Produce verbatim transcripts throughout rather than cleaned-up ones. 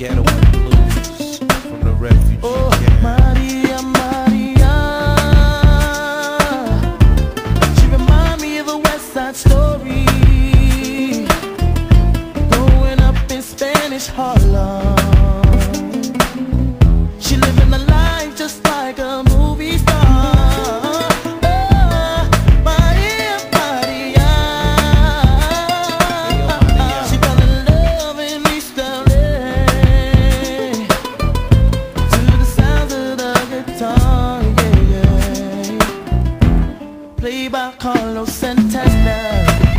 Ghetto and Blues from the refugee Oh, camp. Maria, Maria, she remind me of a West Side Story, growing up in Spanish Harlem. She living a life just like a movie star. Oh, Maria, Maria, she fell in love in East L A to the sounds of the guitar, yeah, yeah. Played by Carlos Santana.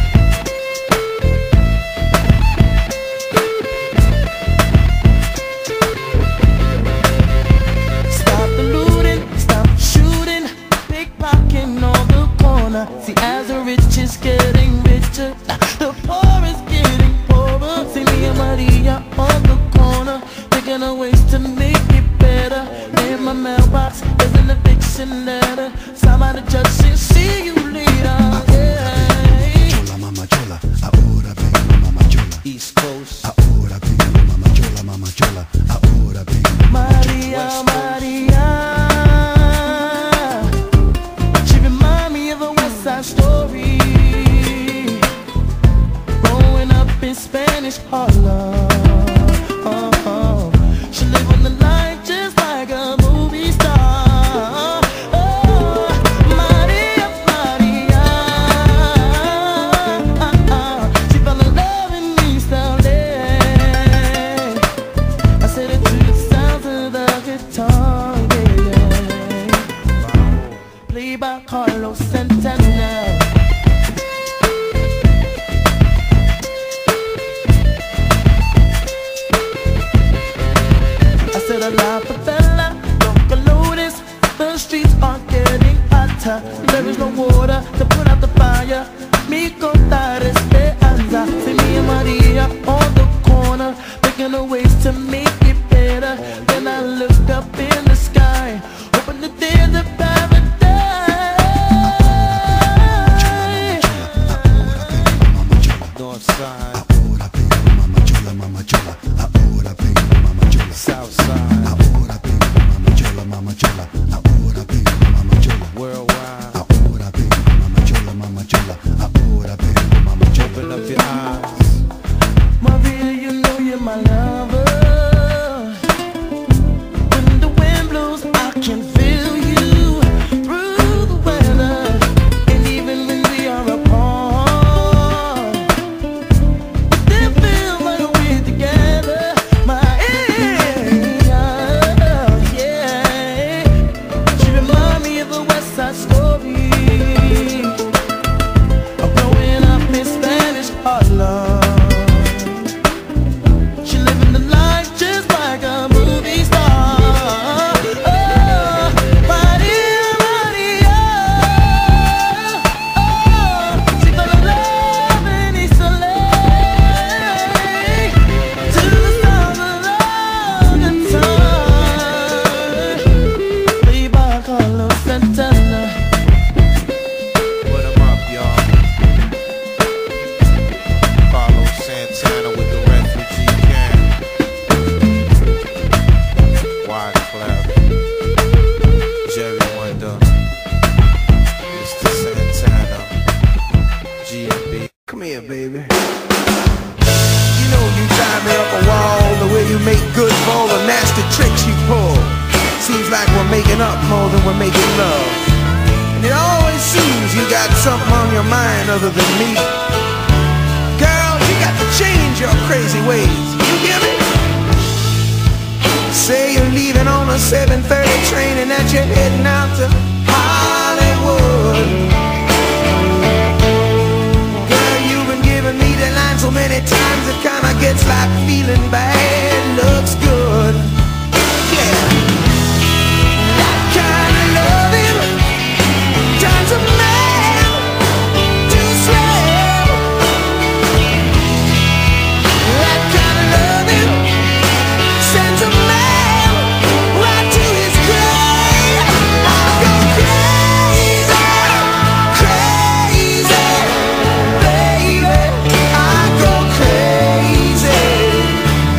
See, as the rich is getting richer, the poor is getting poorer. See me and Maria on the corner, thinking of ways to make it better. In my mailbox is an eviction letter, signed by the judge saying, see you later. Yeah. Chola, mama chola, ahora vengo, mama chola. East Coast. Ahora vengo, mama chola, mama chola. Ahora vengo, Maria, Maria. Story, growing up in Spanish Harlem. Oh, oh. She living the life just like a movie star. Oh, Maria, Maria, she fell in love in East L A. I said it to the sounds of the guitar, yeah, yeah. Played by Carlos Santana. A la favela, Locomotives, the streets are getting hotter. There is no water to put out the fire. Mi contar esperanza. See me and Maria on the corner, thinking of ways to make it better. Then I looked up in the sky, hoping that there's a paradise. North side. ahora vengo, mama chola, mama chola. Ahora vengo, mama chola. South side. Ahora vengo, mama chola, mama chola. Ahora vengo, mama chola. Worldwide. Ahora vengo, mama chola, mama chola. Ahora vengo, mama chola. Open up your eyes. Maria, you know you're my lover. When the wind blows, I can feel you through the weather. And even when we are apart, it still feels like we're together. Maria, yeah. She remind me of a West Side Story, of growing up in Spanish Harlem. She living the life just like a movie star. Oh, Maria, Maria, oh, she fell in love in East L A to the sound of the guitar, played by Carlos Santana. Put 'em up, y'all. Carlos Santana with the refugee camp. Wyclef, Jerry Wonder, Mister Santana, G and B. Come here, baby. You know you drive me up a wall, the way you make good for all the nasty tricks you pull. Seems like we're making up more than we're making love. And it always seems you got something on your mind other than me. Girl, you got to change your crazy ways. You get me? Say you're leaving on a seven thirty train and that you're heading out to Hollywood. Girl, you've been giving me the line so many times it kinda gets like feeling bad looks good. Yeah. That kind of loving turns a man to slave. That kind of loving sends a man right to his grave. I go crazy, crazy, baby. I go crazy.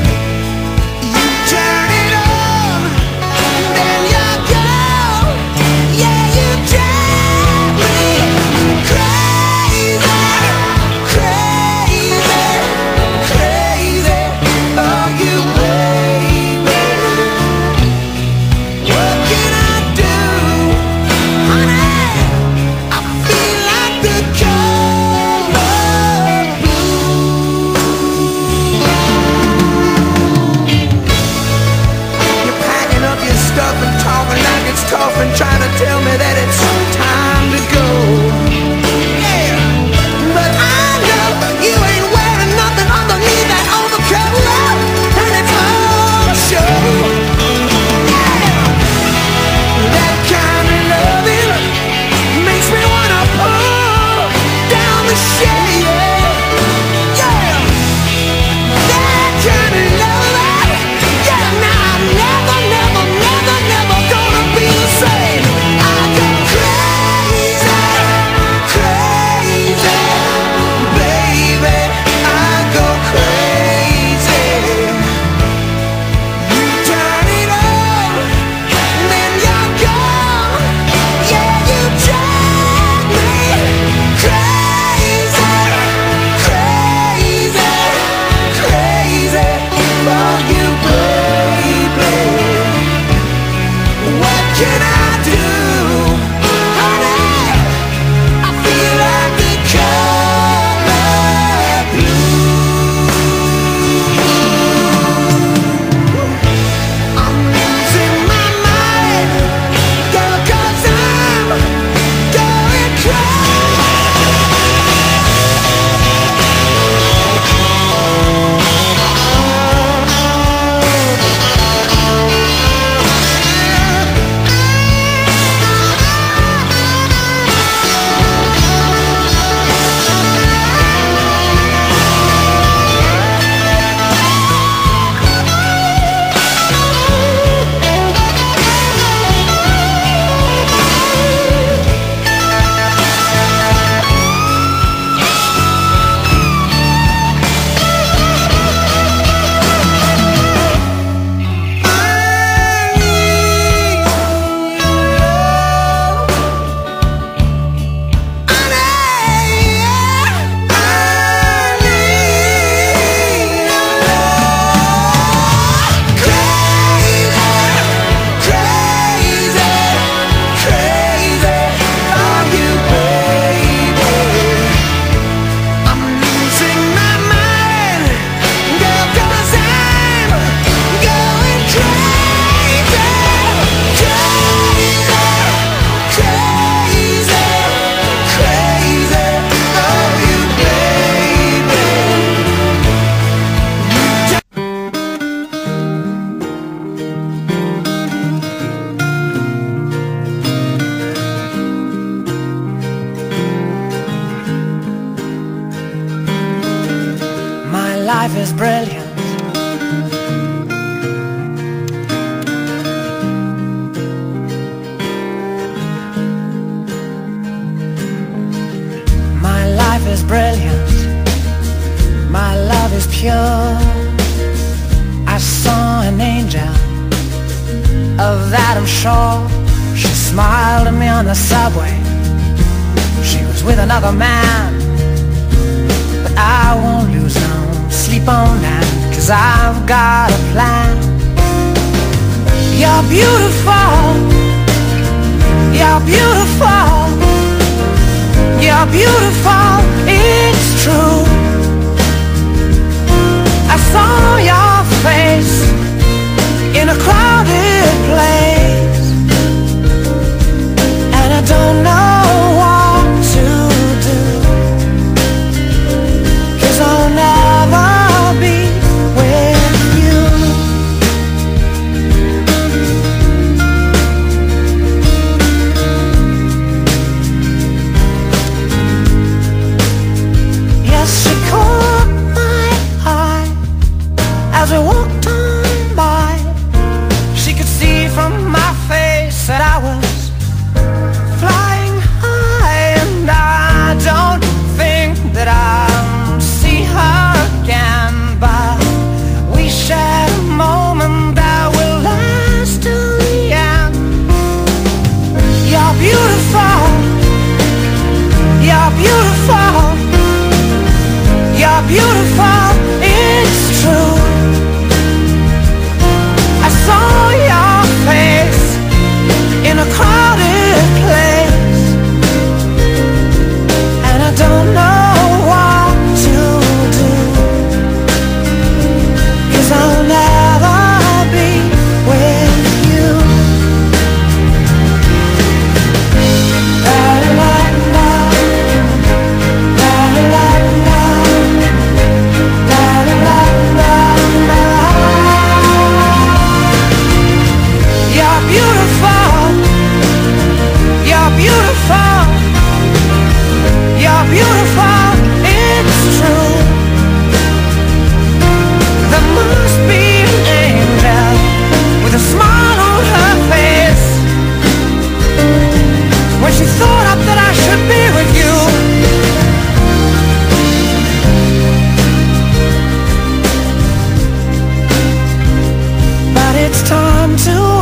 Of that I'm sure. She smiled at me on the subway. She was with another man, but I won't lose no sleep on that, 'cause I've got a plan. You're beautiful, you're beautiful, you're beautiful, it's true. I saw your face in a crowded place, and I don't know what to do, 'cause I'll never be with you. Yes, she caught my eye as we walked on by. She could see from my face that I was flying high, and I don't think that I'll see her again, but we shared a moment that will last till the end. You're beautiful, you're beautiful, you're beautiful, it's true. I saw your face in a crowded place, and I don't know what to do, 'cause I'll never be with you. La-la-la-la, la-la-la-la, la-la-la-la. You're beautiful, you're beautiful, you're beautiful, it's true. There must be an angel with a smile on her face when she thought up that I should be with you. But it's time to